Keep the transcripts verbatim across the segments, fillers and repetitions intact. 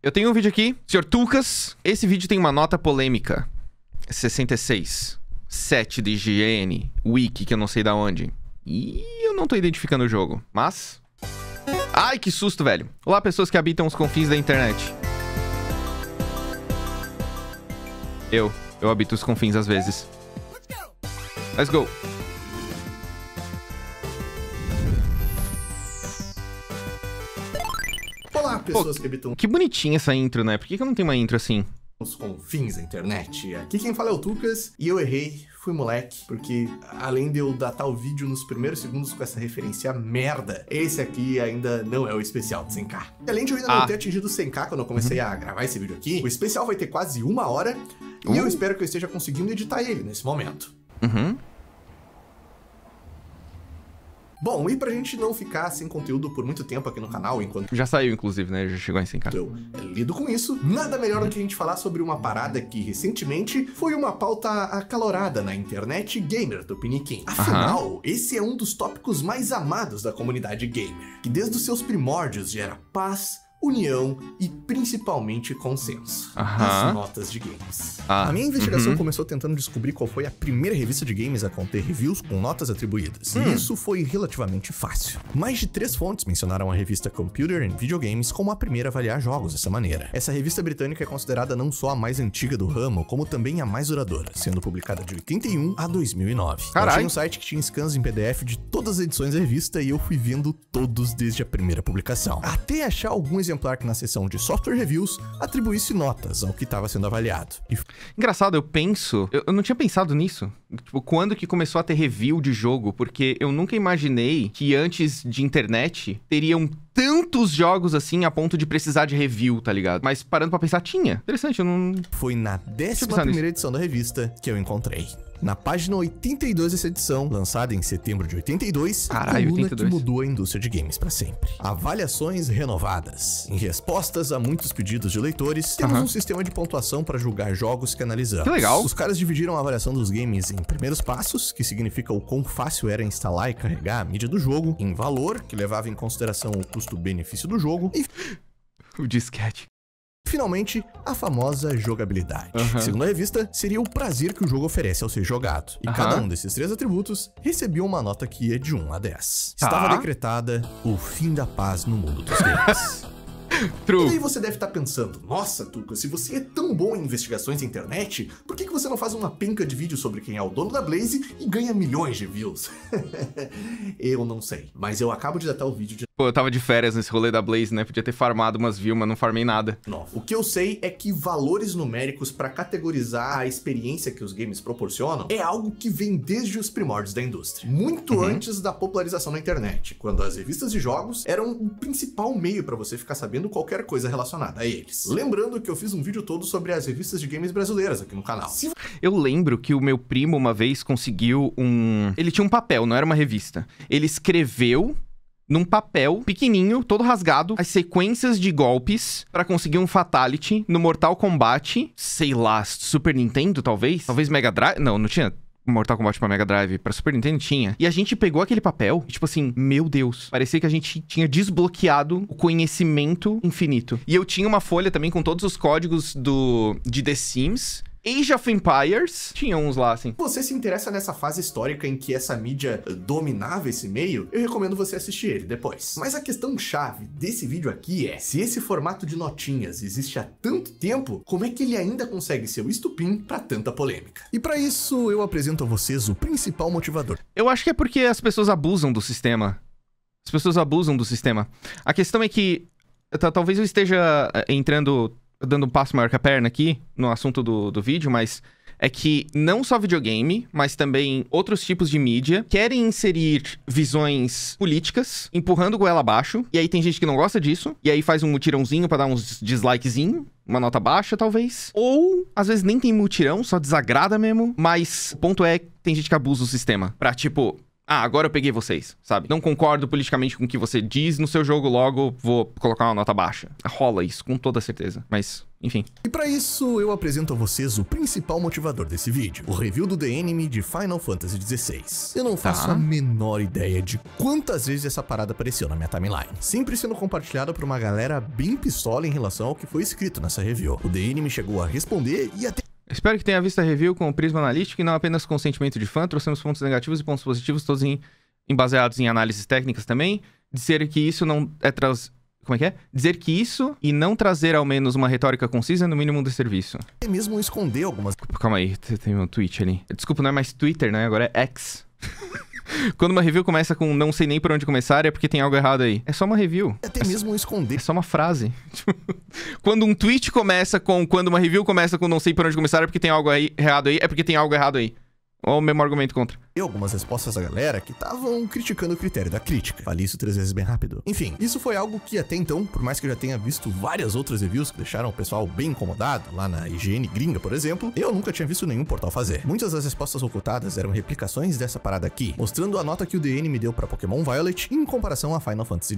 Eu tenho um vídeo aqui, senhor Tucas. Esse vídeo tem uma nota polêmica. sessenta e seis. sete de higiene. Wiki, que eu não sei da onde. E eu não tô identificando o jogo, mas... Ai, que susto, velho. Olá, pessoas que habitam os confins da internet. Eu. Eu habito os confins às vezes. Let's go. Olá, pessoas Pô, que habitam que bonitinha essa intro, né? Por que, que eu não tenho uma intro assim? os confins da internet. Aqui quem fala é o Tucas, e eu errei, fui moleque, porque além de eu datar o vídeo nos primeiros segundos com essa referência merda, esse aqui ainda não é o especial de cem K. E além de eu ainda Ah. não ter atingido cem K quando eu comecei a gravar esse vídeo aqui, o especial vai ter quase uma hora, e Uh. eu espero que eu esteja conseguindo editar ele nesse momento. Uhum. Bom, e pra gente não ficar sem conteúdo por muito tempo aqui no canal, enquanto Já saiu, inclusive, né? Já chegou em cem K. eu lido com isso, nada melhor do que a gente falar sobre uma parada que recentemente foi uma pauta acalorada na internet gamer do Piniquim. Afinal, esse é um dos tópicos mais amados da comunidade gamer, que desde os seus primórdios gera paz, união e principalmente consenso. Aham. As notas de games. Ah, A minha investigação uhum. começou tentando descobrir qual foi a primeira revista de games a conter reviews com notas atribuídas. E isso foi relativamente fácil. Mais de três fontes mencionaram a revista Computer and Video Games como a primeira a avaliar jogos dessa maneira. Essa revista britânica é considerada não só a mais antiga do ramo, como também a mais duradoura, sendo publicada de oitenta e um a dois mil e nove. Carai. Eu achei um site que tinha scans em P D F de todas as edições da revista e eu fui vendo todos desde a primeira publicação. Até achar algum exemplar que na seção de software reviews atribuísse notas ao que estava sendo avaliado. E Engraçado, eu penso... Eu, eu não tinha pensado nisso. Tipo, quando que começou a ter review de jogo? Porque eu nunca imaginei que antes de internet teriam tantos jogos assim a ponto de precisar de review, tá ligado? Mas parando pra pensar, tinha. Interessante, eu não... foi na décima pensar primeira edição da revista que eu encontrei. Na página oitenta e dois dessa edição, lançada em setembro de oitenta e dois, Caralho, a coluna oitenta e dois. que mudou a indústria de games pra sempre. Avaliações renovadas. Em respostas a muitos pedidos de leitores, temos Aham. um sistema de pontuação para julgar jogos que analisamos. Que legal. Os caras dividiram a avaliação dos games em primeiros passos, que significa o quão fácil era instalar e carregar a mídia do jogo, em valor, que levava em consideração o custo-benefício do jogo, e O disquete. finalmente, a famosa jogabilidade. Aham. Segundo a revista, seria o prazer que o jogo oferece ao ser jogado. E Aham. cada um desses três atributos recebia uma nota que ia de um a dez. Tá. Estava decretada o fim da paz no mundo dos games. E True. daí você deve estar pensando, nossa, Tuca, se você é tão bom em investigações na internet, por que que você não faz uma penca de vídeo sobre quem é o dono da Blaze e ganha milhões de views? Eu não sei, mas eu acabo de datar o vídeo de Pô, eu tava de férias nesse rolê da Blaze, né? Podia ter farmado umas views, mas não farmei nada. novo. O que eu sei é que valores numéricos para categorizar a experiência que os games proporcionam é algo que vem desde os primórdios da indústria. Muito Uhum. antes da popularização na internet, quando as revistas de jogos eram o principal meio para você ficar sabendo qualquer coisa relacionada a eles. Lembrando que eu fiz um vídeo todo sobre as revistas de games brasileiras aqui no canal. Se Eu lembro que o meu primo uma vez conseguiu um... Ele tinha um papel, não era uma revista. Ele escreveu num papel pequenininho, todo rasgado, as sequências de golpes pra conseguir um Fatality no Mortal Kombat, sei lá, Super Nintendo, talvez? Talvez Mega Drive? Não, não tinha Mortal Kombat pra Mega Drive. Pra Super Nintendo tinha. E a gente pegou aquele papel e, tipo assim, meu Deus, parecia que a gente tinha desbloqueado o conhecimento infinito. E eu tinha uma folha também com todos os códigos do de The Sims, Age of Empires, tinha uns lá, assim. você se interessa nessa fase histórica em que essa mídia eh, dominava esse meio, eu recomendo você assistir ele depois. Mas a questão chave desse vídeo aqui é, se esse formato de notinhas existe há tanto tempo, como é que ele ainda consegue ser o estupim pra tanta polêmica? E pra isso, eu apresento a vocês o principal motivador. Eu acho que é porque as pessoas abusam do sistema. As pessoas abusam do sistema. A questão é que... ta- Talvez eu esteja eh, entrando... dando um passo maior que a perna aqui, no assunto do, do vídeo, mas... é que não só videogame, mas também outros tipos de mídia querem inserir visões políticas, empurrando goela abaixo. E aí tem gente que não gosta disso. E aí faz um mutirãozinho pra dar uns dislikezinho. Uma nota baixa, talvez. Ou, às vezes, nem tem mutirão, só desagrada mesmo. Mas o ponto é que tem gente que abusa o sistema. Pra, tipo... ah, agora eu peguei vocês, sabe? Não concordo politicamente com o que você diz no seu jogo, logo vou colocar uma nota baixa. Rola isso, com toda certeza. Mas, enfim. E pra isso, eu apresento a vocês o principal motivador desse vídeo, o review do The Enemy de Final Fantasy dezesseis. Eu não faço Tá. a menor ideia de quantas vezes essa parada apareceu na minha timeline, sempre sendo compartilhada por uma galera bem pistola em relação ao que foi escrito nessa review. O The Enemy chegou a responder e até... Espero que tenha visto a review com o prisma analítico e não apenas com sentimento de fã. Trouxemos pontos negativos e pontos positivos, todos em, em baseados em análises técnicas também. Dizer que isso não é traz... Como é que é? Dizer que isso e não trazer ao menos uma retórica concisa é no mínimo um desserviço. até mesmo esconder algumas... Calma aí, tem um tweet ali. Desculpa, não é mais Twitter, né? Agora é X. Quando uma review começa com não sei nem por onde começar, é porque tem algo errado aí. É só uma review. até mesmo esconder É só uma frase. Quando um tweet começa com... Quando uma review começa com não sei por onde começar, é porque tem algo aí, errado aí. É porque tem algo errado aí. Ou o mesmo argumento contra. algumas respostas da galera que estavam criticando o critério da crítica. Falei isso três vezes bem rápido. Enfim, isso foi algo que até então, por mais que eu já tenha visto várias outras reviews que deixaram o pessoal bem incomodado, lá na I G N gringa, por exemplo, eu nunca tinha visto nenhum portal fazer. Muitas das respostas ocultadas eram replicações dessa parada aqui, mostrando a nota que o The Enemy deu pra Pokémon Violet em comparação a Final Fantasy.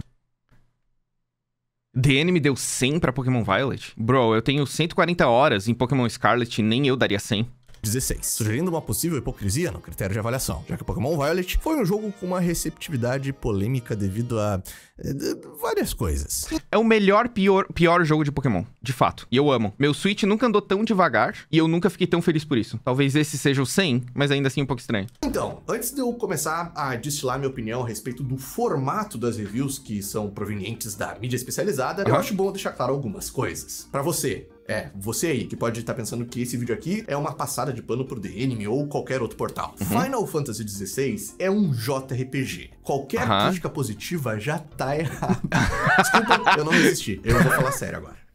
The Enemy deu cem pra Pokémon Violet? Bro, eu tenho cento e quarenta horas em Pokémon Scarlet e nem eu daria cem. dezesseis, sugerindo uma possível hipocrisia no critério de avaliação, já que Pokémon Violet foi um jogo com uma receptividade polêmica devido a eh, várias coisas. É o melhor, pior, pior jogo de Pokémon, de fato. E eu amo. Meu Switch nunca andou tão devagar e eu nunca fiquei tão feliz por isso. Talvez esse seja o cem, mas ainda assim um pouco estranho. Então, antes de eu começar a destilar minha opinião a respeito do formato das reviews que são provenientes da mídia especializada, eu Uhum. acho bom deixar claro algumas coisas. Pra você, É, você aí que pode estar pensando que esse vídeo aqui é uma passada de pano pro The Enemy ou qualquer outro portal. Uhum. Final Fantasy dezesseis é um J R P G. Qualquer uhum. crítica positiva já tá errada. Desculpa, eu não resisti. Eu vou falar sério agora.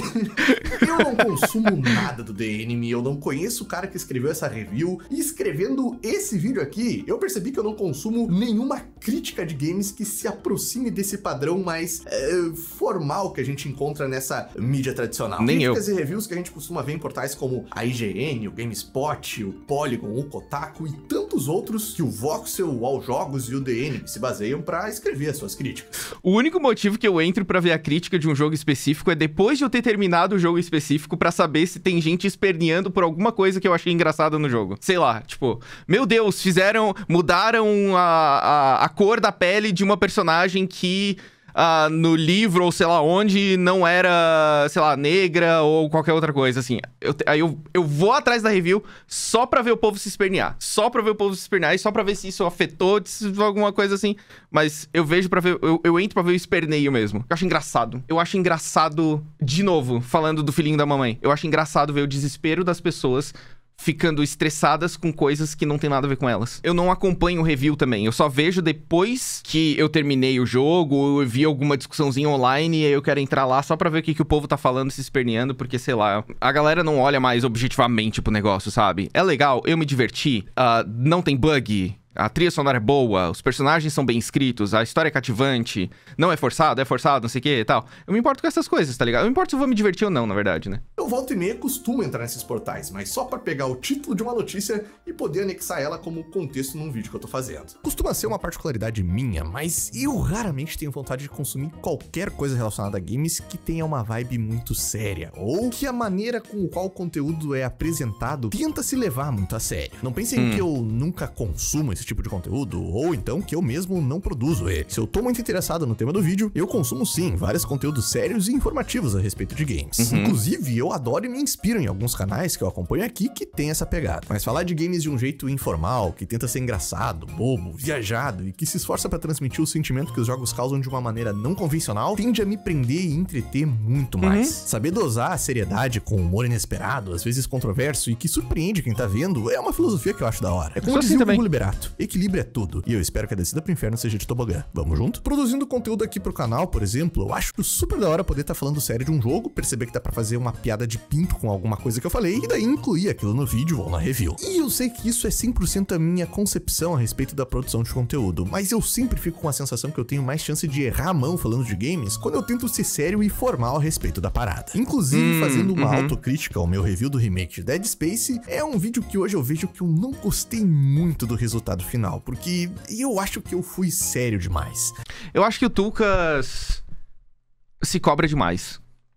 Eu não consumo nada do The Enemy, eu não conheço o cara que escreveu essa review, e escrevendo esse vídeo aqui, eu percebi que eu não consumo nenhuma crítica de games que se aproxime desse padrão mais é, formal que a gente encontra nessa mídia tradicional. Nem Críticas eu. e reviews que a gente costuma ver em portais como a I G N, o GameSpot, o Polygon, o Kotaku e tantos outros que o Voxel, o All Jogos e o The Enemy se baseiam pra escrever as suas críticas. O único motivo que eu entro pra ver a crítica de um jogo específico é depois de eu ter terminado o jogo específico pra saber se tem gente esperneando por alguma coisa que eu achei engraçada no jogo. Sei lá, tipo, meu Deus, fizeram, mudaram a, a, a cor da pele de uma personagem que uh, no livro ou sei lá onde não era, sei lá, negra ou qualquer outra coisa, assim. Eu, aí eu, eu vou atrás da review só pra ver o povo se espernear. Só pra ver o povo se espernear e só pra ver se isso afetou, se alguma coisa assim. Mas eu vejo pra ver, eu, eu entro pra ver o esperneio mesmo. Eu acho engraçado. Eu acho engraçado, de novo, falando do filhinho da mamãe. Eu acho engraçado ver o desespero das pessoas ficando estressadas com coisas que não tem nada a ver com elas. Eu não acompanho o review também. Eu só vejo depois que eu terminei o jogo, ou eu vi alguma discussãozinha online e aí eu quero entrar lá só pra ver o que, que o povo tá falando, se esperneando, porque, sei lá, a galera não olha mais objetivamente pro negócio, sabe? É legal, eu me diverti, uh, não tem bug, a trilha sonora é boa, os personagens são bem escritos, a história é cativante, não é forçado, é forçado, não sei o que e tal. Eu me importo com essas coisas, tá ligado? Eu me importo se eu vou me divertir ou não, na verdade, né? Eu volto e meia costumo entrar nesses portais, mas só pra pegar o título de uma notícia e poder anexar ela como contexto num vídeo que eu tô fazendo. Costuma ser uma particularidade minha, mas eu raramente tenho vontade de consumir qualquer coisa relacionada a games que tenha uma vibe muito séria, ou que a maneira com qual o conteúdo é apresentado tenta se levar muito a sério. Não pensem hum. que eu nunca consumo esse tipo de conteúdo, ou então que eu mesmo não produzo ele. Se eu tô muito interessado no tema do vídeo, eu consumo sim vários conteúdos sérios e informativos a respeito de games. Uhum. Inclusive, eu adoro e me inspiro em alguns canais que eu acompanho aqui que tem essa pegada. Mas falar de games de um jeito informal, que tenta ser engraçado, bobo, viajado e que se esforça pra transmitir o sentimento que os jogos causam de uma maneira não convencional, tende a me prender e entreter muito mais. Uhum. Saber dosar a seriedade com humor inesperado, às vezes controverso e que surpreende quem tá vendo, é uma filosofia que eu acho da hora. É como dizia o Hugo Liberato. Equilíbrio é tudo. E eu espero que a descida pro inferno seja de tobogã. Vamos junto? Produzindo conteúdo aqui pro canal, por exemplo, eu acho super da hora poder estar tá falando sério de um jogo, perceber que dá pra fazer uma piada de pinto com alguma coisa que eu falei, e daí incluir aquilo no vídeo ou na review. E eu sei que isso é cem por cento a minha concepção a respeito da produção de conteúdo, mas eu sempre fico com a sensação que eu tenho mais chance de errar a mão falando de games quando eu tento ser sério e formal a respeito da parada. Inclusive, hum, fazendo uma uhum. autocrítica ao meu review do remake de Dead Space, é um vídeo que hoje eu vejo que eu não gostei muito do resultado final, porque eu acho que eu fui sério demais. Eu acho que o Tulkas se cobra demais.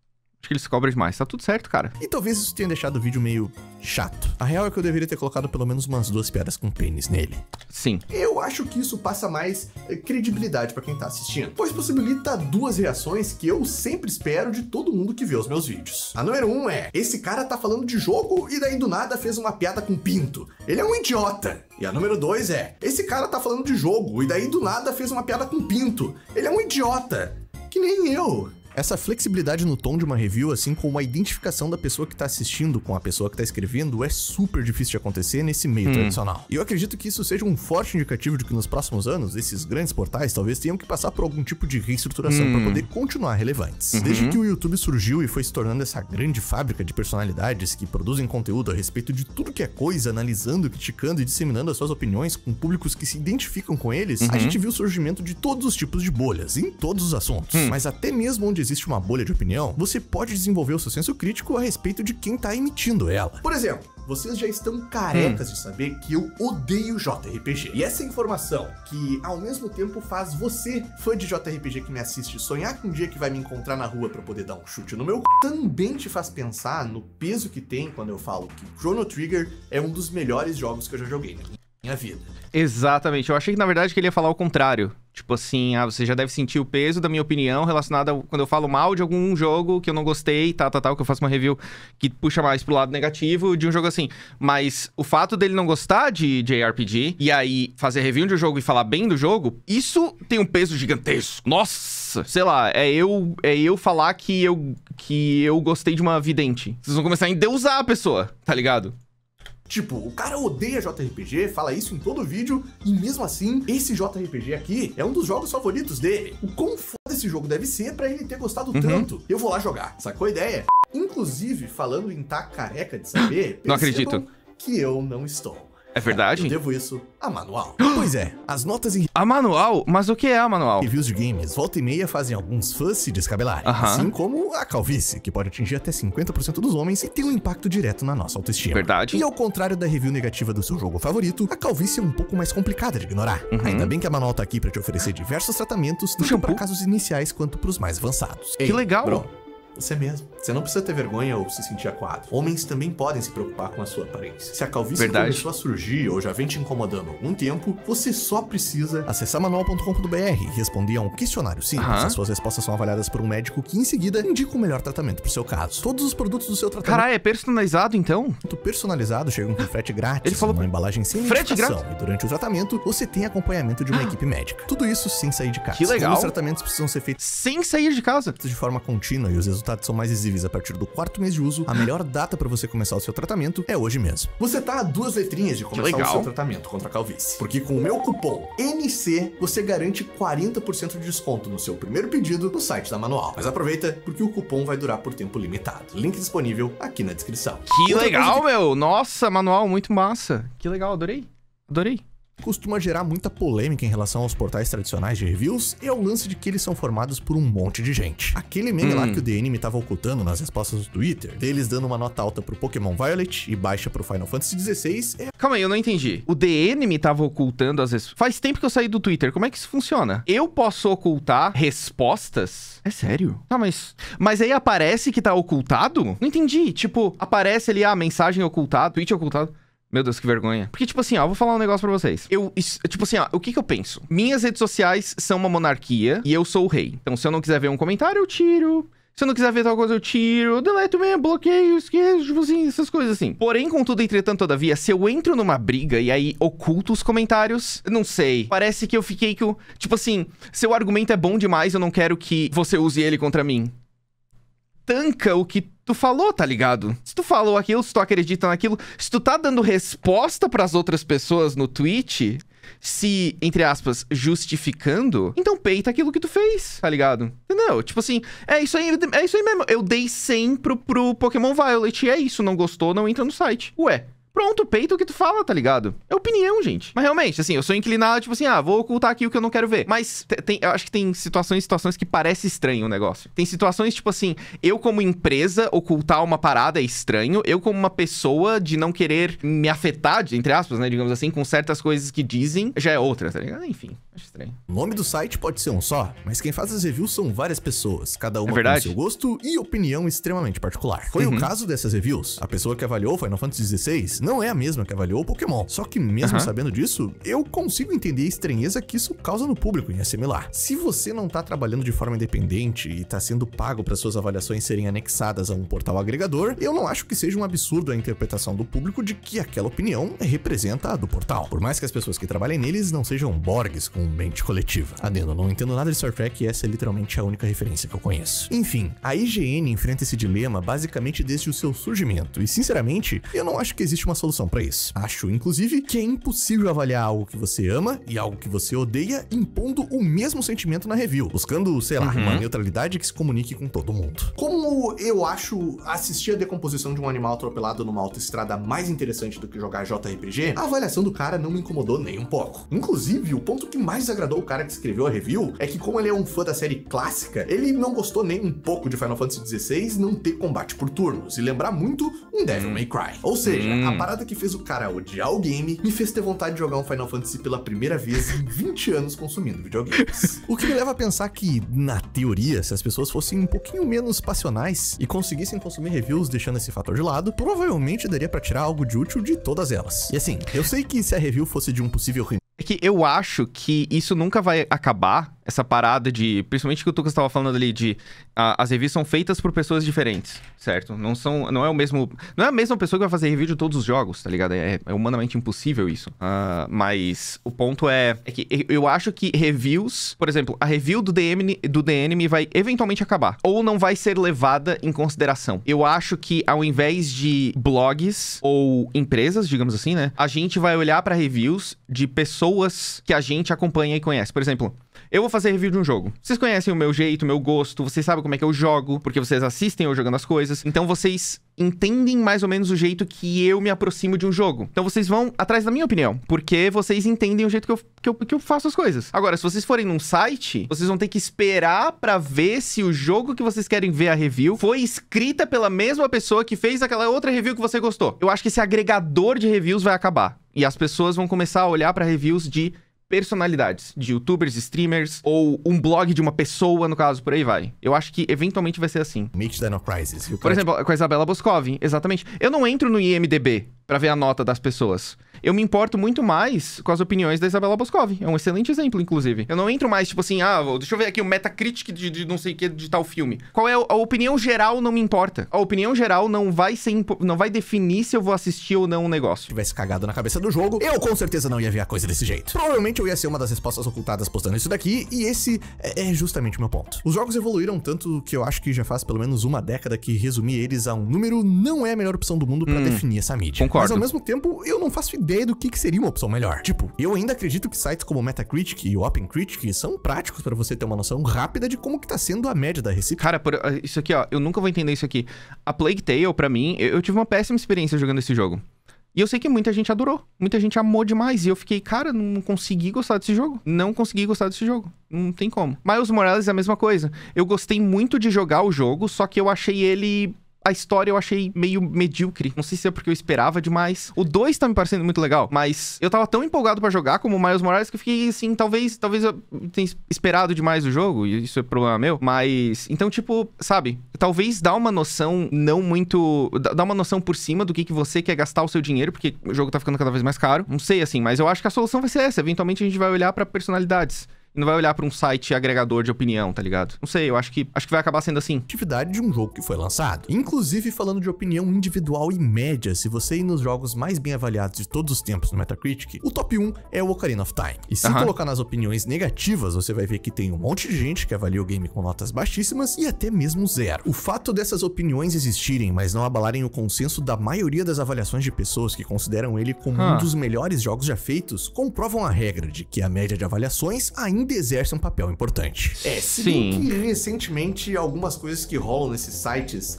Acho que ele se cobra demais. Tá tudo certo, cara. E talvez isso tenha deixado o vídeo meio chato. A real é que eu deveria ter colocado pelo menos umas duas piadas com pênis nele. Sim. Eu acho que isso passa mais eh, credibilidade pra quem tá assistindo, pois possibilita duas reações que eu sempre espero de todo mundo que vê os meus vídeos. A número um é, esse cara tá falando de jogo e daí do nada fez uma piada com pinto. Ele é um idiota. E a número dois é, esse cara tá falando de jogo e daí do nada fez uma piada com pinto. Ele é um idiota. Que nem eu. Essa flexibilidade no tom de uma review, assim como a identificação da pessoa que tá assistindo com a pessoa que tá escrevendo, é super difícil de acontecer nesse meio hum. tradicional. E eu acredito que isso seja um forte indicativo de que nos próximos anos, esses grandes portais talvez tenham que passar por algum tipo de reestruturação hum. para poder continuar relevantes. Uhum. Desde que o YouTube surgiu e foi se tornando essa grande fábrica de personalidades que produzem conteúdo a respeito de tudo que é coisa, analisando, criticando e disseminando as suas opiniões com públicos que se identificam com eles, uhum. a gente viu o surgimento de todos os tipos de bolhas, em todos os assuntos. Hum. Mas até mesmo onde existe uma bolha de opinião, você pode desenvolver o seu senso crítico a respeito de quem tá emitindo ela. Por exemplo, vocês já estão carecas hum. de saber que eu odeio J R P G. E essa informação, que ao mesmo tempo faz você, fã de J R P G que me assiste, sonhar com um dia que vai me encontrar na rua pra poder dar um chute no meu c... também te faz pensar no peso que tem quando eu falo que Chrono Trigger é um dos melhores jogos que eu já joguei na minha vida. Exatamente. Eu achei que, na verdade, que ele ia falar o contrário. Tipo assim, ah, você já deve sentir o peso da minha opinião relacionada a quando eu falo mal de algum jogo que eu não gostei, tal, tal, tal, que eu faço uma review que puxa mais pro lado negativo de um jogo assim. Mas o fato dele não gostar de J R P G e aí fazer review de um jogo e falar bem do jogo, isso tem um peso gigantesco. Nossa! Sei lá, é eu, é eu falar que eu, que eu gostei de uma vidente. Vocês vão começar a endeusar a pessoa, tá ligado? Tipo, o cara odeia J R P G, fala isso em todo vídeo, e mesmo assim, esse J R P G aqui é um dos jogos favoritos dele. O quão foda esse jogo deve ser pra ele ter gostado uhum. tanto. Eu vou lá jogar, sacou a ideia? Inclusive, falando em tá careca de saber, não acredito que eu não estou. É verdade? Eu devo isso a Manual. Pois é, as notas em... A Manual? Mas o que é a Manual? Reviews de games, volta e meia, fazem alguns fãs se descabelarem. Uh-huh. Assim como a calvície, que pode atingir até cinquenta por cento dos homens e tem um impacto direto na nossa autoestima. Verdade. E ao contrário da review negativa do seu jogo favorito, a calvície é um pouco mais complicada de ignorar. Uhum. Ainda bem que a Manual tá aqui pra te oferecer diversos tratamentos, tanto para casos iniciais quanto pros mais avançados. Que Ei, legal! Bro, você mesmo. Você não precisa ter vergonha ou se sentir acuado. Homens também podem se preocupar com a sua aparência. Se a calvície Verdade. começou a surgir ou já vem te incomodando há algum tempo, você só precisa acessar manual ponto com ponto br e responder a um questionário simples. Uh-huh. As suas respostas são avaliadas por um médico que, em seguida, indica o melhor tratamento pro seu caso. Todos os produtos do seu tratamento... Caralho, é personalizado, então? Personalizado chegam com frete grátis, Ele falou... uma embalagem sem frete medicação. grátis? E durante o tratamento, você tem acompanhamento de uma equipe médica. Tudo isso sem sair de casa. Que legal. Os tratamentos precisam ser feitos sem sair de casa. De forma contínua e os resultados são mais visíveis a partir do quarto mês de uso, a melhor data para você começar o seu tratamento é hoje mesmo. Você tá a duas letrinhas de começar o seu tratamento contra a calvície. Porque com o meu cupom N C, você garante quarenta por cento de desconto no seu primeiro pedido no site da Manual. Mas aproveita, porque o cupom vai durar por tempo limitado. Link disponível aqui na descrição. Que Outra legal, que... meu! Nossa, Manual, muito massa. Que legal, adorei. Adorei. Costuma gerar muita polêmica em relação aos portais tradicionais de reviews é o lance de que eles são formados por um monte de gente. Aquele meme hum. lá que o D N M tava ocultando nas respostas do Twitter, deles dando uma nota alta pro Pokémon Violet e baixa pro Final Fantasy dezesseis é... Calma aí, eu não entendi. O D N M tava ocultando as respostas... Faz tempo que eu saí do Twitter, como é que isso funciona? Eu posso ocultar respostas? É sério? Tá, mas... Mas aí aparece que tá ocultado? Não entendi. Tipo, aparece ali a mensagem ocultada, tweet ocultado. Meu Deus, que vergonha. Porque, tipo assim, ó, eu vou falar um negócio pra vocês. Eu, isso, tipo assim, ó, o que que eu penso? Minhas redes sociais são uma monarquia e eu sou o rei. Então, se eu não quiser ver um comentário, eu tiro. Se eu não quiser ver tal coisa, eu tiro. Eu deleto mesmo, bloqueio, esqueço, tipo assim, essas coisas assim. Porém, contudo, entretanto, todavia, se eu entro numa briga e aí oculto os comentários, não sei. Parece que eu fiquei com... Tipo assim, seu argumento é bom demais, eu não quero que você use ele contra mim. Tanca o que tu falou, tá ligado? Se tu falou aquilo, se tu acredita naquilo, se tu tá dando resposta pras outras pessoas no Twitch, se, entre aspas, justificando, então peita aquilo que tu fez, tá ligado? Entendeu? Tipo assim, é isso aí, é isso aí mesmo. Eu dei cem pro, pro Pokémon Violet, e é isso, não gostou, não entra no site. Ué. Pronto, peita o que tu fala, tá ligado? É opinião, gente. Mas realmente, assim, eu sou inclinado, tipo assim, ah, vou ocultar aqui o que eu não quero ver. Mas tem, eu acho que tem situações situações que parece estranho o negócio. Tem situações, tipo assim, eu como empresa ocultar uma parada é estranho. Eu como uma pessoa de não querer me afetar, entre aspas, né, digamos assim, com certas coisas que dizem, já é outra, tá ligado? Enfim, Acho estranho. O nome do site pode ser um só, mas quem faz as reviews são várias pessoas, cada uma É verdade? com seu gosto e opinião extremamente particular. Foi Uhum. o caso dessas reviews. A pessoa que avaliou Final Fantasy dezesseis não é a mesma que avaliou Pokémon. Só que mesmo Uhum. sabendo disso, eu consigo entender a estranheza que isso causa no público em assimilar. Se você não tá trabalhando de forma independente e tá sendo pago para suas avaliações serem anexadas a um portal agregador, eu não acho que seja um absurdo a interpretação do público de que aquela opinião representa a do portal. Por mais que as pessoas que trabalhem neles não sejam Borgs com mente coletiva. Adendo, não entendo nada de Star Trek e essa é literalmente a única referência que eu conheço. Enfim, a I G N enfrenta esse dilema basicamente desde o seu surgimento e, sinceramente, eu não acho que existe uma solução para isso. Acho, inclusive, que é impossível avaliar algo que você ama e algo que você odeia impondo o mesmo sentimento na review, buscando, sei lá, Uhum. uma neutralidade que se comunique com todo mundo. Como eu acho assistir a decomposição de um animal atropelado numa autoestrada mais interessante do que jogar J R P G, a avaliação do cara não me incomodou nem um pouco. Inclusive, o ponto que mais agradou o cara que escreveu a review é que, como ele é um fã da série clássica, ele não gostou nem um pouco de Final Fantasy dezesseis não ter combate por turnos e lembrar muito um Devil May Cry. Ou seja, Hum. a parada que fez o cara odiar o game me fez ter vontade de jogar um Final Fantasy pela primeira vez em vinte anos consumindo videogames. O que me leva a pensar que, na teoria, se as pessoas fossem um pouquinho menos passionais e conseguissem consumir reviews deixando esse fator de lado, provavelmente daria pra tirar algo de útil de todas elas. E assim, eu sei que se a review fosse de um possível É que eu acho que isso nunca vai acabar, essa parada de... Principalmente que o Tucas estava falando ali de... A, as reviews são feitas por pessoas diferentes, certo? Não são... Não é o mesmo... Não é a mesma pessoa que vai fazer review de todos os jogos, tá ligado? É, é humanamente impossível isso. Uh, mas o ponto é... É que eu acho que reviews... Por exemplo, a review do D M, do The Enemy vai eventualmente acabar. Ou não vai ser levada em consideração. Eu acho que ao invés de blogs ou empresas, digamos assim, né? A gente vai olhar pra reviews de pessoas que a gente acompanha e conhece. Por exemplo... Eu vou fazer review de um jogo. Vocês conhecem o meu jeito, o meu gosto, vocês sabem como é que eu jogo, porque vocês assistem eu jogando as coisas. Então vocês entendem mais ou menos o jeito que eu me aproximo de um jogo. Então vocês vão atrás da minha opinião, porque vocês entendem o jeito que eu, que eu, que eu faço as coisas. Agora, se vocês forem num site, vocês vão ter que esperar pra ver se o jogo que vocês querem ver a review foi escrita pela mesma pessoa que fez aquela outra review que você gostou. Eu acho que esse agregador de reviews vai acabar. E as pessoas vão começar a olhar pra reviews de... personalidades, de youtubers, streamers, ou um blog de uma pessoa, no caso, por aí vai. Eu acho que eventualmente vai ser assim. Mate Dino Crisis. Por exemplo, com a Isabela Boscov, exatamente. Eu não entro no I M D B pra ver a nota das pessoas. Eu me importo muito mais com as opiniões da Isabela Boscov. É um excelente exemplo, inclusive. Eu não entro mais, tipo assim, ah, deixa eu ver aqui o Metacritic de, de não sei o que de tal filme. Qual é a, a opinião geral não me importa. A opinião geral não vai ser, não vai definir se eu vou assistir ou não um negócio. Se tivesse cagado na cabeça do jogo, eu com certeza não ia ver a coisa desse jeito. Provavelmente eu ia ser uma das respostas ocultadas postando isso daqui, e esse é justamente o meu ponto. Os jogos evoluíram tanto que eu acho que já faz pelo menos uma década que resumir eles a um número não é a melhor opção do mundo pra hum, definir essa mídia. Concordo. Mas ao mesmo tempo, eu não faço ideia do que, que seria uma opção melhor. Tipo, eu ainda acredito que sites como o Metacritic e o OpenCritic são práticos pra você ter uma noção rápida de como que tá sendo a média da receita. Cara, por, isso aqui, ó, eu nunca vou entender isso aqui. A Plague Tale, pra mim, eu, eu tive uma péssima experiência jogando esse jogo. E eu sei que muita gente adorou. Muita gente amou demais. E eu fiquei, cara, não consegui gostar desse jogo. Não consegui gostar desse jogo. Não tem como. Miles Morales é a mesma coisa. Eu gostei muito de jogar o jogo, só que eu achei ele... A história eu achei meio medíocre. Não sei se é porque eu esperava demais. O dois tá me parecendo muito legal, mas eu tava tão empolgado pra jogar como o Miles Morales que eu fiquei assim, talvez, talvez eu tenha esperado demais do jogo, e isso é problema meu. Mas, então, tipo, sabe? Talvez dá uma noção não muito... Dá uma noção por cima do que, que você quer gastar o seu dinheiro, porque o jogo tá ficando cada vez mais caro. Não sei, assim, mas eu acho que a solução vai ser essa. Eventualmente a gente vai olhar pra personalidades. E não vai olhar pra um site agregador de opinião, tá ligado? Não sei, eu acho que, acho que vai acabar sendo assim. Atividade de um jogo que foi lançado. Inclusive, falando de opinião individual e média, se você ir nos jogos mais bem avaliados de todos os tempos no Metacritic, o top um é o Ocarina of Time. E se Aham. colocar nas opiniões negativas, você vai ver que tem um monte de gente que avalia o game com notas baixíssimas e até mesmo zero. O fato dessas opiniões existirem, mas não abalarem o consenso da maioria das avaliações de pessoas que consideram ele como Ah. um dos melhores jogos já feitos, comprovam a regra de que a média de avaliações ainda exerce um papel importante. É, se bem Sim. que recentemente algumas coisas que rolam nesses sites...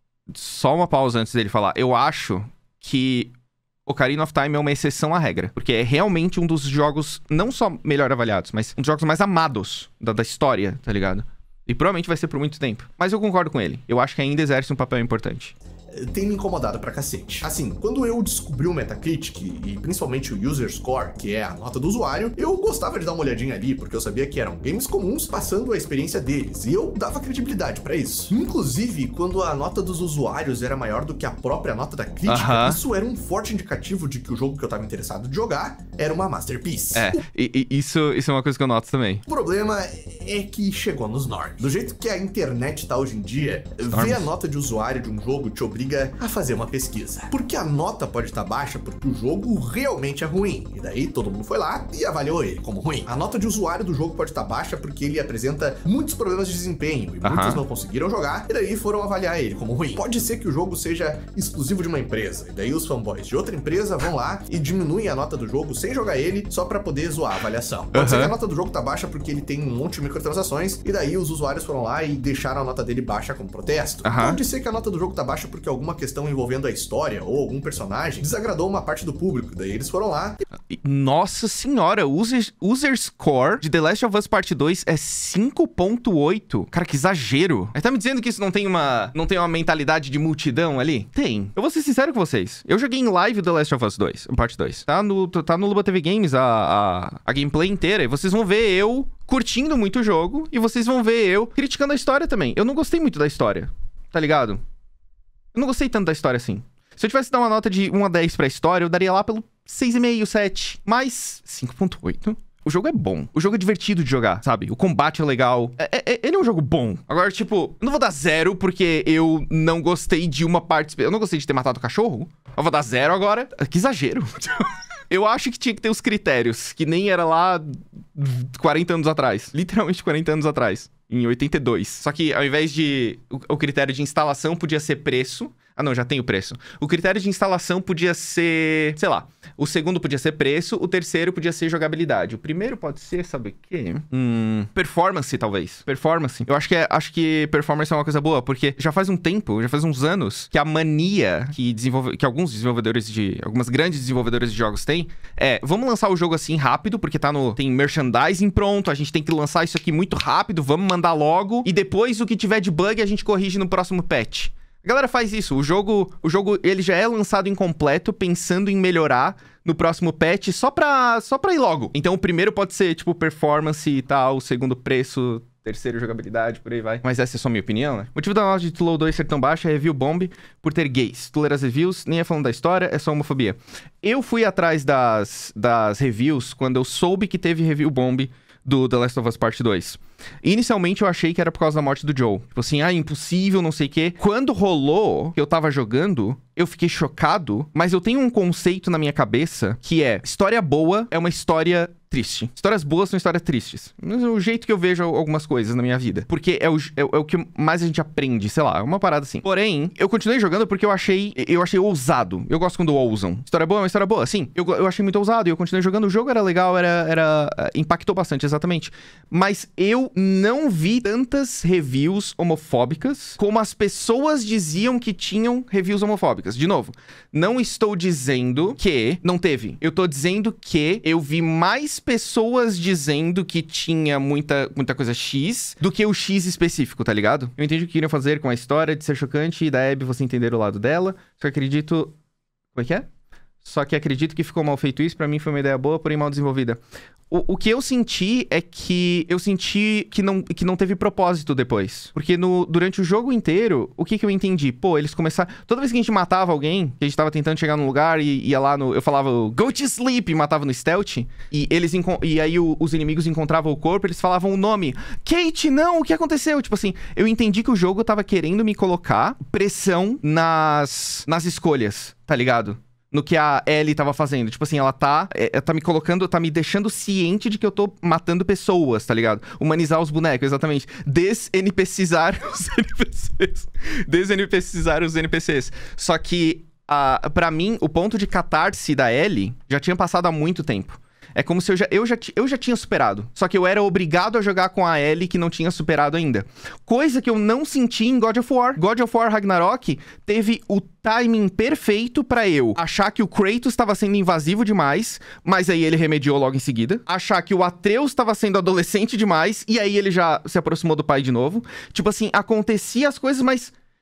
Só uma pausa antes dele falar. Eu acho que Ocarina of Time é uma exceção à regra. Porque é realmente um dos jogos, não só melhor avaliados, mas um dos jogos mais amados da, da história, tá ligado? E provavelmente vai ser por muito tempo. Mas eu concordo com ele. Eu acho que ainda exerce um papel importante. tem me incomodado pra cacete. Assim, quando eu descobri o Metacritic e principalmente o User Score, que é a nota do usuário, eu gostava de dar uma olhadinha ali, porque eu sabia que eram games comuns passando a experiência deles, e eu dava credibilidade pra isso. Inclusive, quando a nota dos usuários era maior do que a própria nota da crítica, uh-huh. isso era um forte indicativo de que o jogo que eu tava interessado de jogar era uma masterpiece. É, e, e isso, isso é uma coisa que eu noto também. O problema é que chegou nos normes. Do jeito que a internet tá hoje em dia, ver a nota de usuário de um jogo te obriga a fazer uma pesquisa. Porque a nota pode estar baixa porque o jogo realmente é ruim. E daí todo mundo foi lá e avaliou ele como ruim. A nota de usuário do jogo pode estar baixa porque ele apresenta muitos problemas de desempenho e uh-huh. muitos não conseguiram jogar e daí foram avaliar ele como ruim. Pode ser que o jogo seja exclusivo de uma empresa e daí os fanboys de outra empresa vão lá e diminuem a nota do jogo sem jogar ele só pra poder zoar a avaliação. Pode uh-huh. ser que a nota do jogo tá baixa porque ele tem um monte de microtransações e daí os usuários foram lá e deixaram a nota dele baixa como protesto. Uh-huh. Pode ser que a nota do jogo tá baixa porque alguma questão envolvendo a história ou algum personagem desagradou uma parte do público, daí eles foram lá e... Nossa senhora, o user, user score de The Last of Us Part dois é cinco ponto oito. Cara, que exagero. Aí tá me dizendo que isso não tem uma não tem uma mentalidade de multidão ali? Tem. Eu vou ser sincero com vocês. Eu joguei em live The Last of Us dois, Parte dois. Tá no, tá no Luba T V Games a, a, a gameplay inteira. E vocês vão ver eu curtindo muito o jogo. E vocês vão ver eu criticando a história também. Eu não gostei muito da história. Tá ligado? Eu não gostei tanto da história assim. Se eu tivesse que dar uma nota de um a dez pra história, eu daria lá pelo seis vírgula cinco, sete. Mas cinco ponto oito... O jogo é bom. O jogo é divertido de jogar, sabe? O combate é legal. É, é, ele é um jogo bom. Agora, tipo, eu não vou dar zero porque eu não gostei de uma parte... Eu não gostei de ter matado o cachorro. Eu vou dar zero agora. Que exagero. Eu acho que tinha que ter os critérios, que nem era lá quarenta anos atrás. Literalmente quarenta anos atrás. Em oitenta e dois. Só que ao invés de... O, o critério de instalação podia ser preço... Ah, não, já tem o preço. O critério de instalação podia ser... Sei lá. O segundo podia ser preço. O terceiro podia ser jogabilidade. O primeiro pode ser, sabe o quê? Hum... Performance, talvez. Performance. Eu acho que, é, acho que performance é uma coisa boa, porque já faz um tempo, já faz uns anos, que a mania que, desenvolve... que alguns desenvolvedores de... Algumas grandes desenvolvedoras de jogos têm é... Vamos lançar o jogo assim rápido, porque tá no... Tem merchandising pronto, a gente tem que lançar isso aqui muito rápido, vamos mandar logo. E depois, o que tiver de bug, a gente corrige no próximo patch. A galera faz isso, o jogo, o jogo ele já é lançado incompleto, pensando em melhorar no próximo patch, só pra, só pra ir logo. Então o primeiro pode ser, tipo, performance e tal, o segundo preço, terceiro jogabilidade, por aí vai. Mas essa é só minha opinião, né? O motivo da nota de Tulow dois ser tão baixa é review bomb por ter gays. Tu ler as reviews, nem é falando da história, é só homofobia. Eu fui atrás das, das reviews quando eu soube que teve review bomb do The Last of Us Part dois. Inicialmente eu achei que era por causa da morte do Joel. Tipo assim, ah, impossível, não sei o quê. Quando rolou que eu tava jogando, eu fiquei chocado, mas eu tenho um conceito na minha cabeça que é, história boa é uma história triste. Histórias boas são histórias tristes. É o jeito que eu vejo algumas coisas na minha vida. Porque é o, é, é o que mais a gente aprende, sei lá, uma parada assim. Porém, eu continuei jogando porque eu achei, eu achei ousado. Eu gosto quando ousam. História boa é uma história boa, sim. Eu, eu achei muito ousado e eu continuei jogando. O jogo era legal, era, era... impactou bastante, exatamente. Mas eu não vi tantas reviews homofóbicas como as pessoas diziam que tinham reviews homofóbicas. De novo, não estou dizendo que não teve. Eu tô dizendo que eu vi mais pessoas dizendo que tinha muita, muita coisa X do que o X específico, tá ligado? Eu entendi o que queriam fazer com a história de ser chocante e da Abby você entender o lado dela. Só acredito... Como é que é? Só que acredito que ficou mal feito isso. Pra mim foi uma ideia boa, porém mal desenvolvida. O, o que eu senti é que... Eu senti que não, que não teve propósito depois. Porque no, durante o jogo inteiro, o que que eu entendi? Pô, eles começaram... Toda vez que a gente matava alguém, que a gente tava tentando chegar num lugar e ia lá no... Eu falava, go to sleep, e matava no stealth. E, eles, e aí o, os inimigos encontravam o corpo, eles falavam o nome. Kate, não, o que aconteceu? Tipo assim, eu entendi que o jogo tava querendo me colocar pressão nas, nas escolhas, tá ligado? No que a Ellie tava fazendo. Tipo assim, ela tá, é, tá me colocando, tá me deixando ciente de que eu tô matando pessoas, tá ligado? Humanizar os bonecos, exatamente. Des-NPCizar os N P Cs. Des-NPCizar os N P Cs. Só que, uh, pra mim, o ponto de catarse da Ellie já tinha passado há muito tempo. É como se eu já, eu, já, eu já tinha superado. Só que eu era obrigado a jogar com a Ellie que não tinha superado ainda. Coisa que eu não senti em God of War. God of War Ragnarok teve o timing perfeito pra eu achar que o Kratos estava sendo invasivo demais, mas aí ele remediou logo em seguida. Achar que o Atreus estava sendo adolescente demais, e aí ele já se aproximou do pai de novo. Tipo assim, acontecia as coisas, mas...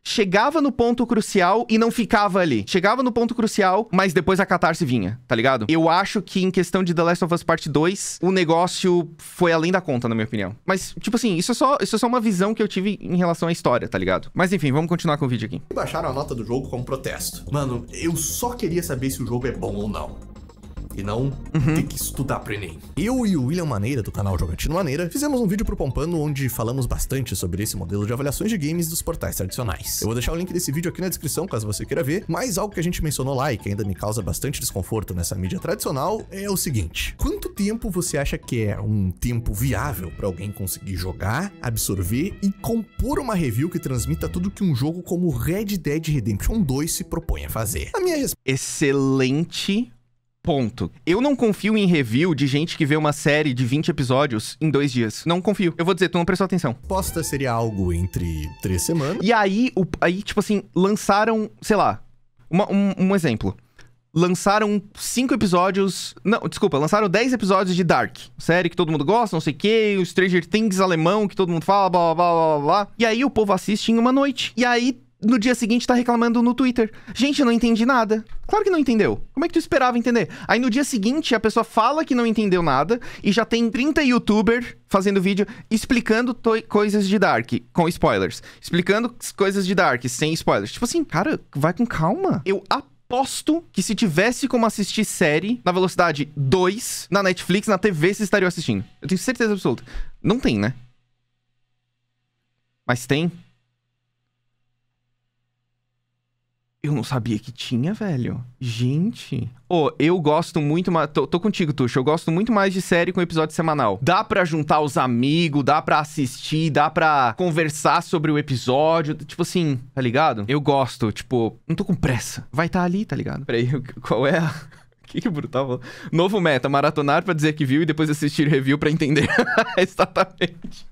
chegava no ponto crucial e não ficava ali. Chegava no ponto crucial, mas depois a catarse vinha, tá ligado? Eu acho que em questão de The Last of Us Part dois, o negócio foi além da conta, na minha opinião. Mas, tipo assim, isso é só, isso é só uma visão que eu tive em relação à história, tá ligado? Mas enfim, vamos continuar com o vídeo aqui. Baixaram a nota do jogo como protesto. Mano, eu só queria saber se o jogo é bom ou não. E não uhum. ter que estudar pro Enem. Eu e o William Maneira, do canal Jogatino Maneira, fizemos um vídeo pro Pompano onde falamos bastante sobre esse modelo de avaliações de games dos portais tradicionais. Eu vou deixar o link desse vídeo aqui na descrição, caso você queira ver, mas algo que a gente mencionou lá e que ainda me causa bastante desconforto nessa mídia tradicional é o seguinte: quanto tempo você acha que é um tempo viável pra alguém conseguir jogar, absorver e compor uma review que transmita tudo que um jogo como Red Dead Redemption dois se propõe a fazer? A minha resposta... Excelente ponto. Eu não confio em review de gente que vê uma série de vinte episódios em dois dias. Não confio. Eu vou dizer, tu não prestou atenção. A resposta seria algo entre três semanas. E aí, o, aí tipo assim, lançaram, sei lá, uma, um, um exemplo. Lançaram cinco episódios... Não, desculpa, lançaram dez episódios de Dark. Série que todo mundo gosta, não sei o quê. O Stranger Things alemão que todo mundo fala, blá, blá, blá, blá, blá. E aí o povo assiste em uma noite. E aí... no dia seguinte tá reclamando no Twitter. Gente, eu não entendi nada. Claro que não entendeu. Como é que tu esperava entender? Aí no dia seguinte a pessoa fala que não entendeu nada e já tem trinta youtubers fazendo vídeo explicando coisas de Dark com spoilers. Explicando coisas de Dark sem spoilers. Tipo assim, cara, vai com calma. Eu aposto que se tivesse como assistir série na velocidade dois, na Netflix, na T V, vocês estariam assistindo. Eu tenho certeza absoluta. Não tem, né? Mas tem. Eu não sabia que tinha, velho. Gente. Ô, oh, eu gosto muito mais... Tô, tô contigo, Tuxo. Eu gosto muito mais de série com episódio semanal. Dá pra juntar os amigos, dá pra assistir, dá pra conversar sobre o episódio. Tipo assim, tá ligado? Eu gosto, tipo... Não tô com pressa. Vai tá ali, tá ligado? Peraí, qual é a... Que que brutal. Novo meta, maratonar pra dizer que viu e depois assistir review pra entender. Exatamente.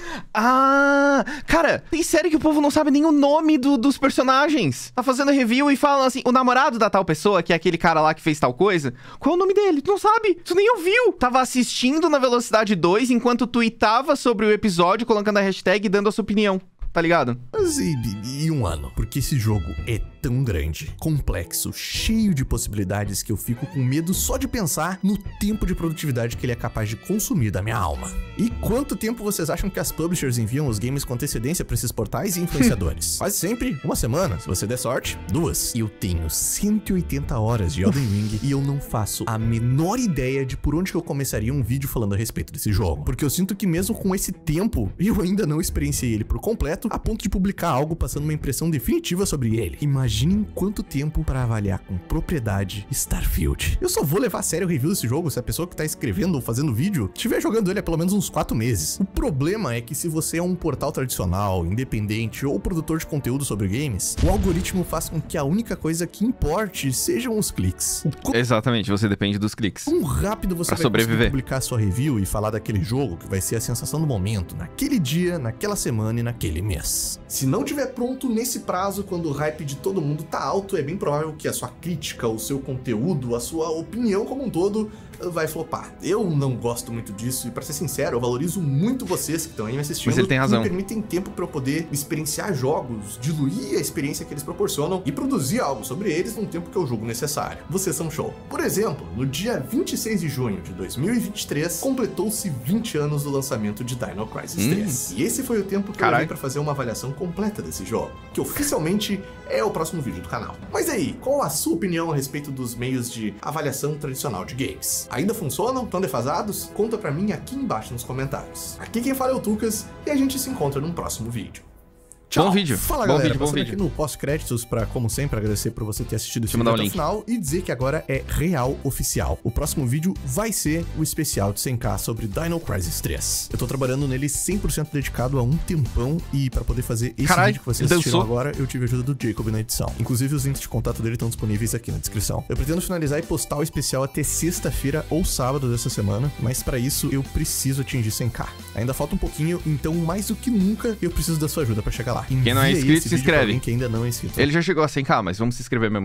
Ah, cara, tem série que o povo não sabe nem o nome do, dos personagens. Tá fazendo review e falam assim, o namorado da tal pessoa, que é aquele cara lá que fez tal coisa, qual é o nome dele? Tu não sabe, tu nem ouviu. Tava assistindo na velocidade dois enquanto tweetava sobre o episódio, colocando a hashtag e dando a sua opinião. Tá ligado? Mas e, e um ano? Porque esse jogo é tão grande, complexo, cheio de possibilidades que eu fico com medo só de pensar no tempo de produtividade que ele é capaz de consumir da minha alma. E quanto tempo vocês acham que as publishers enviam os games com antecedência para esses portais e influenciadores? Quase sempre uma semana, se você der sorte, duas. E eu tenho cento e oitenta horas de Elden Ring e eu não faço a menor ideia de por onde que eu começaria um vídeo falando a respeito desse jogo. Porque eu sinto que mesmo com esse tempo, eu ainda não experienciei ele por completo, a ponto de publicar algo passando uma impressão definitiva sobre ele. Imaginem quanto tempo para avaliar com propriedade Starfield. Eu só vou levar a sério o review desse jogo se a pessoa que tá escrevendo ou fazendo vídeo estiver jogando ele há pelo menos uns quatro meses. O problema é que se você é um portal tradicional, independente ou produtor de conteúdo sobre games, o algoritmo faz com que a única coisa que importe sejam os cliques. Exatamente, você depende dos cliques. Quão rápido você pra vai sobreviver. conseguir publicar sua review e falar daquele jogo que vai ser a sensação do momento, naquele dia, naquela semana e naquele mês. Se não tiver pronto nesse prazo, quando o hype de todo mundo tá alto, é bem provável que a sua crítica, o seu conteúdo, a sua opinião como um todo vai flopar. Eu não gosto muito disso e, pra ser sincero, eu valorizo muito vocês que estão aí me assistindo. Mas ele tem razão. Me permitem tempo pra eu poder experienciar jogos, diluir a experiência que eles proporcionam e produzir algo sobre eles num tempo que eu julgo necessário. Vocês são show. Por exemplo, no dia vinte e seis de junho de dois mil e vinte e três, completou-se vinte anos do lançamento de Dino Crisis três. Hum. E esse foi o tempo que Carai. eu levei pra fazer uma avaliação completa desse jogo, que oficialmente é o próximo vídeo do canal. Mas aí, qual a sua opinião a respeito dos meios de avaliação tradicional de games? Ainda funcionam? Estão defasados? Conta pra mim aqui embaixo nos comentários. Aqui quem fala é o Tucas e a gente se encontra num próximo vídeo. Tchau. Bom vídeo. Fala, bom galera. Vídeo, bom Passando vídeo. aqui no pós-créditos pra, como sempre, agradecer por você ter assistido esse Deixa vídeo até um o final e dizer que agora é real oficial. O próximo vídeo vai ser o especial de cem K sobre Dino Crisis três. Eu tô trabalhando nele cem por cento dedicado há um tempão e pra poder fazer esse Carai, vídeo que vocês assistiram agora, eu tive a ajuda do Jacob na edição. Inclusive, os links de contato dele estão disponíveis aqui na descrição. Eu pretendo finalizar e postar o especial até sexta-feira ou sábado dessa semana, mas pra isso eu preciso atingir cem K. Ainda falta um pouquinho, então mais do que nunca eu preciso da sua ajuda pra chegar lá. Quem não é inscrito, se inscreve. Que ainda não é inscrito. Ele já chegou a cem K, mas vamos se inscrever mesmo assim.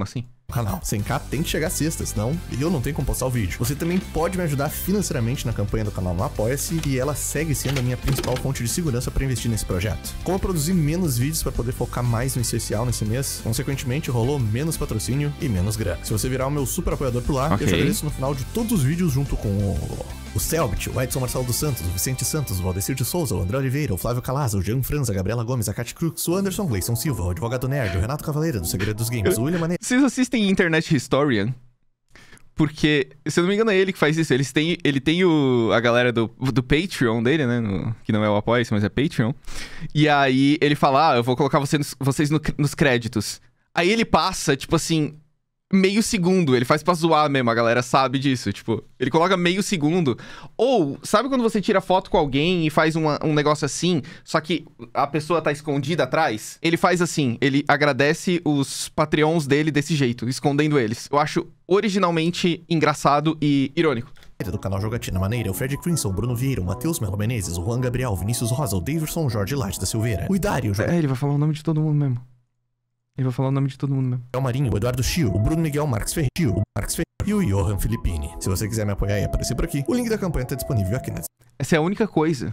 canal. cem k tem que chegar sexta, senão eu não tenho como postar o vídeo. Você também pode me ajudar financeiramente na campanha do canal no Apoia-se, e ela segue sendo a minha principal fonte de segurança para investir nesse projeto. Como eu produzi menos vídeos para poder focar mais no essencial nesse mês, consequentemente rolou menos patrocínio e menos grana. Se você virar o meu super apoiador por lá, okay, eu te agradeço no final de todos os vídeos junto com o... o Selbit, o Edson Marcelo dos Santos, o Vicente Santos, o Valdecir de Souza, o André Oliveira, o Flávio Calaza, o Jean Franza, a Gabriela Gomes, a Kate Crux, o Anderson Gleison Silva, o Advogado Nerd, o Renato Cavaleira, do Segredo dos Games, o William Mané... Vocês assistem Internet Historian? Porque, se eu não me engano, é ele que faz isso. Eles têm, ele tem o, a galera do, do Patreon dele, né? No, que não é o Apoia-se, mas é Patreon. E aí ele fala, ah, eu vou colocar você nos, vocês no, nos créditos. Aí ele passa, tipo assim... meio segundo, ele faz pra zoar mesmo, a galera sabe disso, tipo, ele coloca meio segundo. Ou, sabe quando você tira foto com alguém e faz uma, um negócio assim, só que a pessoa tá escondida atrás? Ele faz assim, ele agradece os Patreons dele desse jeito, escondendo eles. Eu acho originalmente engraçado e irônico. Do canal Jogatina Maneira, o Fred Crimson, Bruno Vieira, o Matheus Melo Menezes, o Juan Gabriel, Vinícius Rosa, o Davidson, o Jorge Late da Silveira, o Idário, o É, ele vai falar o nome de todo mundo mesmo. Ele vai falar o nome de todo mundo mesmo. O Marinho, o Eduardo Chio, o Bruno Miguel Marques Ferreira, o Marques Ferreira e o Johan Filippini. Se você quiser me apoiar e aparecer por aqui, o link da campanha tá disponível aqui na... Essa é a única coisa.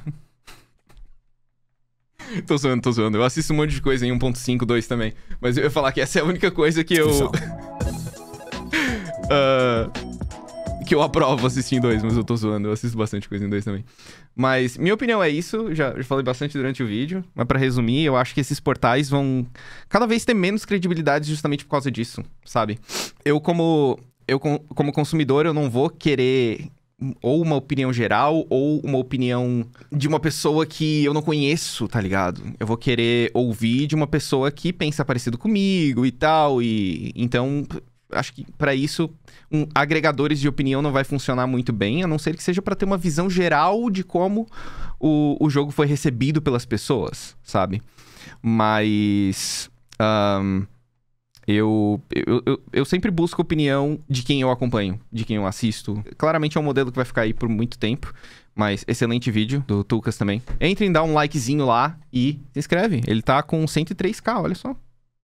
Tô zoando, tô zoando. Eu assisto um monte de coisa em um ponto cinco, dois também. Mas eu ia falar que essa é a única coisa que eu... uh, que eu aprovo assistir em dois, mas eu tô zoando. Eu assisto bastante coisa em dois também. Mas minha opinião é isso. Já, já falei bastante durante o vídeo. Mas pra resumir, eu acho que esses portais vão cada vez ter menos credibilidade justamente por causa disso, sabe? Eu, como, eu, como consumidor, eu não vou querer... ou uma opinião geral, ou uma opinião de uma pessoa que eu não conheço, tá ligado? Eu vou querer ouvir de uma pessoa que pensa parecido comigo e tal, e... Então, acho que pra isso, um, agregadores de opinião não vai funcionar muito bem, a não ser que seja pra ter uma visão geral de como o, o jogo foi recebido pelas pessoas, sabe? Mas... Um, Eu, eu, eu, eu sempre busco a opinião de quem eu acompanho, de quem eu assisto. Claramente é um modelo que vai ficar aí por muito tempo, mas excelente vídeo do Tucas também. Entrem, dá um likezinho lá e se inscreve. Ele tá com cento e três k, olha só.